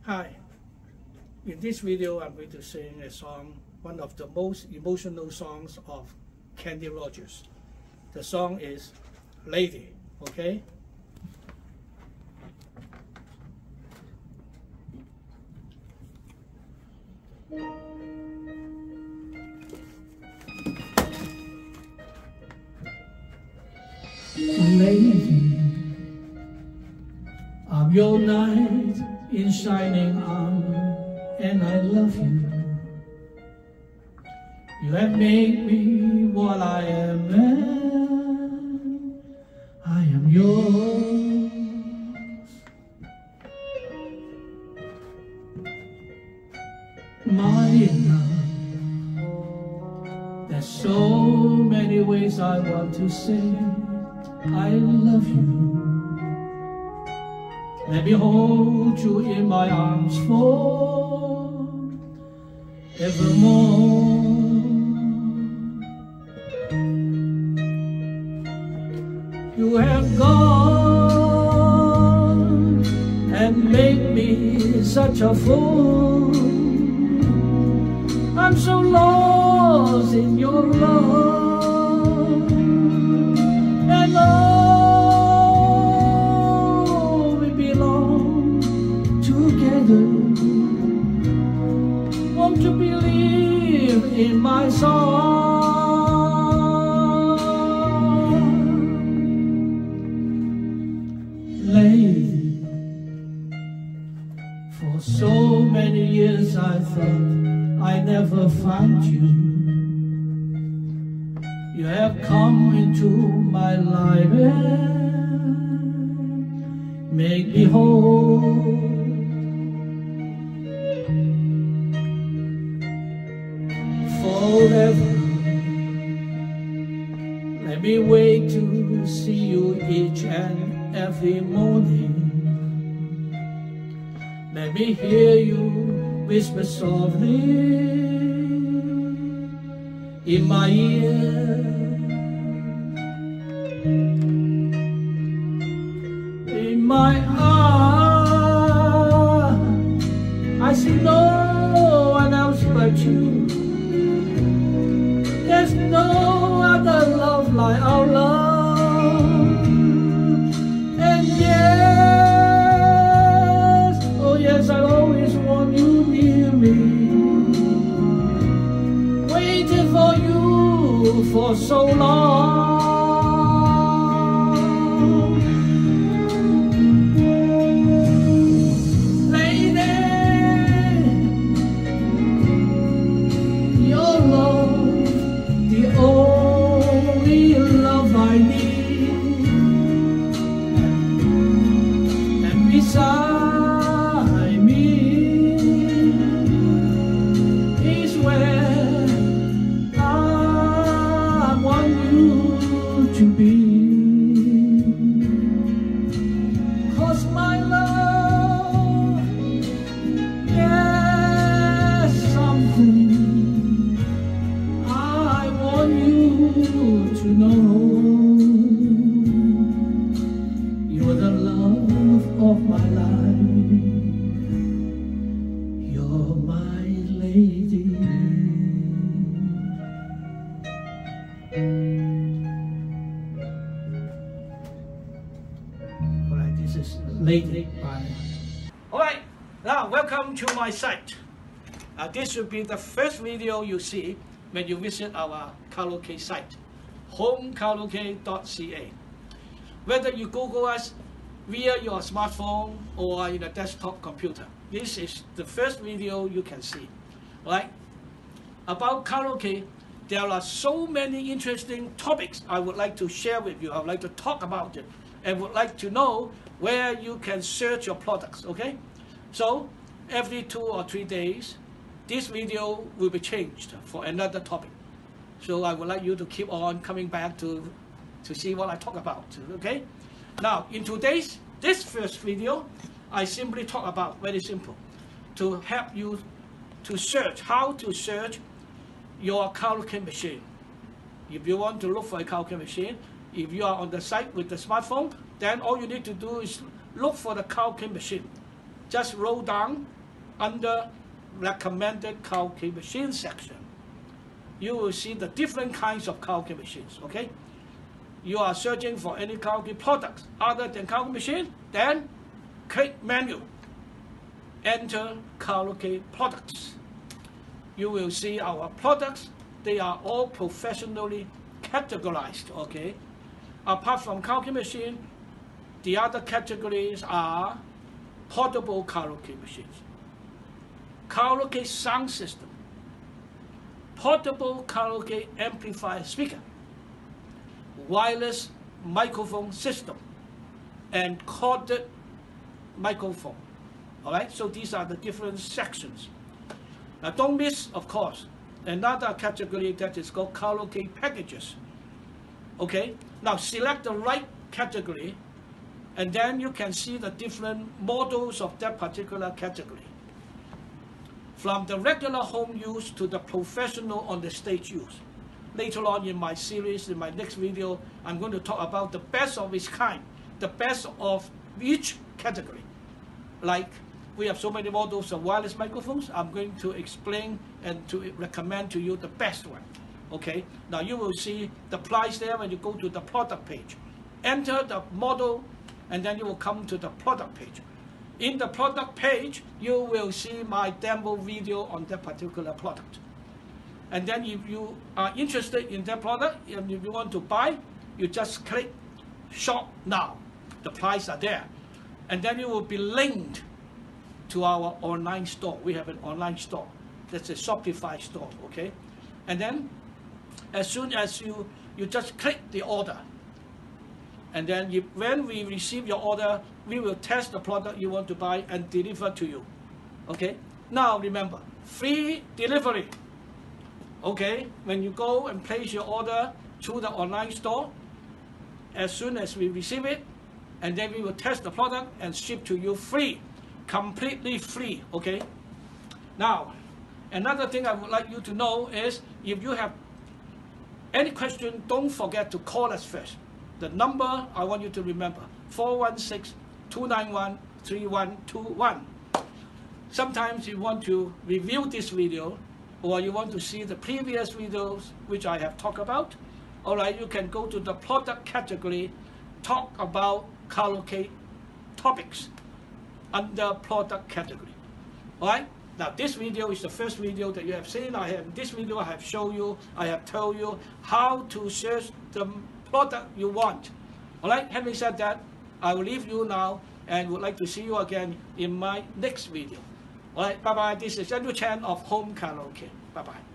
Hi, in this video I'm going to sing a song, one of the most emotional songs of Kenny Rogers. The song is Lady, okay? Lady, I'm your knight in shining armor, and I love you. You have made me what I am, and I am yours. My love, there's so many ways I want to say I love you. Let me hold you in my arms forevermore. You have gone and made me such a fool. I'm so lost in your love, and won't you believe in my song? Lady, for so many years I thought I never find you. You have come into my life and make me whole. Forever, let me wait to see you each and every morning. Let me hear you whisper softly in my ear. In my heart, I see no one else but you. There's no other love like our love. And yes, oh yes, I'll always want you near me, waiting for you for so long. Beside me is where I want you to be. 'Cause my love, yes, something I want you to know. You're the love of my life, you're my lady. Alright, this is Lady by... Alright, now welcome to my site. This will be the first video you see when you visit our karaoke site, homekaraoke.ca. Whether you Google us via your smartphone or in a desktop computer, this is the first video you can see. Right? About karaoke, there are so many interesting topics I would like to share with you. I would like to talk about it and would like to know where you can search your products, okay? So every 2 or 3 days, this video will be changed for another topic. So I would like you to keep on coming back to see what I talk about, okay? Now, in this first video, I simply talk about, very simple, to help you to search, how to search your karaoke machine. If you want to look for a karaoke machine, if you are on the site with the smartphone, then all you need to do is look for the karaoke machine. Just roll down under recommended karaoke machine section, you will see the different kinds of karaoke machines, okay? You are searching for any karaoke products other than karaoke machine, then click menu, enter karaoke products. You will see our products. They are all professionally categorized, okay? Apart from karaoke machine, the other categories are portable karaoke machines, karaoke sound system, portable karaoke amplifier speaker, wireless microphone system, and corded microphone. All right, so these are the different sections. Now don't miss, of course, another category that is called karaoke packages. Okay, now select the right category, and then you can see the different models of that particular category. From the regular home use to the professional on the stage use. Later on in my series, in my next video, I'm going to talk about the best of its kind, the best of each category. Like, we have so many models of wireless microphones, I'm going to explain and to recommend to you the best one. Okay, now you will see the price there when you go to the product page. Enter the model, and then you will come to the product page. In the product page, you will see my demo video on that particular product. And then if you are interested in that product, and if you want to buy, you just click shop now. The price are there. And then you will be linked to our online store. We have an online store. That's a Shopify store, okay? And then as soon as you just click the order, and then when we receive your order, we will test the product you want to buy and deliver to you. Okay? Now remember, free delivery. Okay? When you go and place your order through the online store, as soon as we receive it, and then we will test the product and ship to you free. Completely free. Okay? Now, another thing I would like you to know is, if you have any question, don't forget to call us first. The number I want you to remember, 416-291-3121. Sometimes you want to review this video, or you want to see the previous videos which I have talked about. All right, you can go to the product category, talk about karaoke topics under product category. All right. Now this video is the first video that you have seen. This video I have shown you, I have told you how to search the product you want. All right, having said that, I will leave you now and would like to see you again in my next video. All right, bye-bye. This is Andrew Chan of Home Karaoke. Bye-bye.